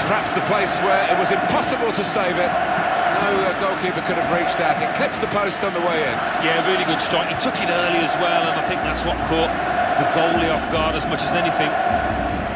perhaps the place where it was impossible to save it. No goalkeeper could have reached that. It clips the post on the way in. Yeah, really good strike. He took it early as well, and I think that's what caught the goalie off guard as much as anything.